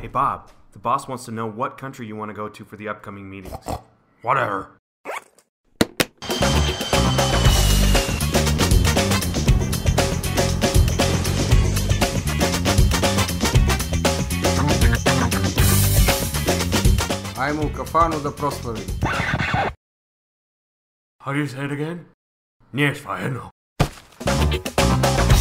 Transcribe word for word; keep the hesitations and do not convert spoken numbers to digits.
Hey Bob, the boss wants to know what country you want to go to for the upcoming meetings. Whatever. Ajmo u kafanu da proslavim. How do you say it again? Nije Sve Jedno.